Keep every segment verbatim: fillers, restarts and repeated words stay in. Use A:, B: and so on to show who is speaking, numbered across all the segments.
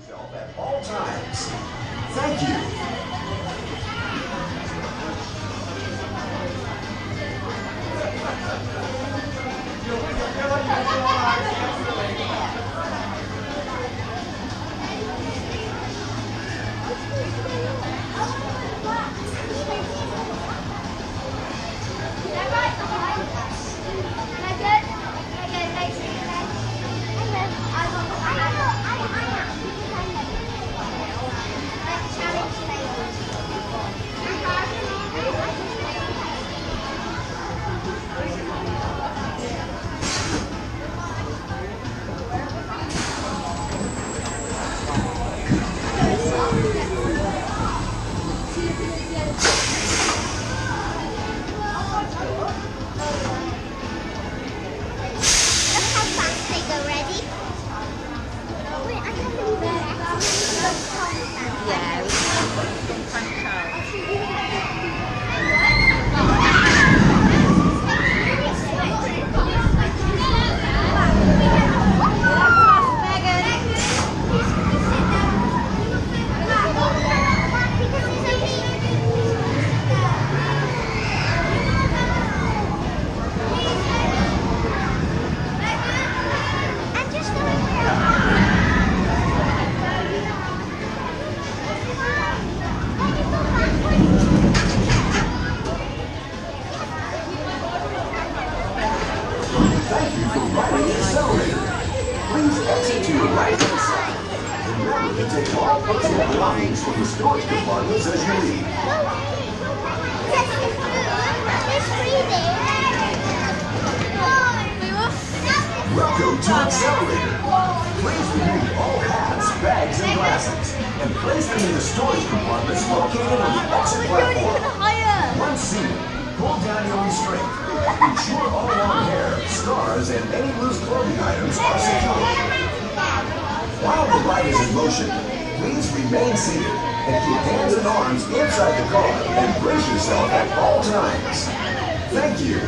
A: yourself at all times. Thank you. Thank you for riding Accelerator. Please exit to your right hand side. Remember to take all personal belongings from the storage compartments as you leave. Welcome to Accelerator. Please remove all hats, bags, and glasses and place them in the storage compartments located on the exit platform. Once seated, pull down your restraint. Ensure all long hair, stars, and any loose clothing items are secure. While the ride is in motion, please remain seated and keep hands and arms inside the car and brace yourself at all times. Thank you.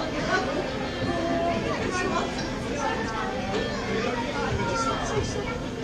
B: Thank you.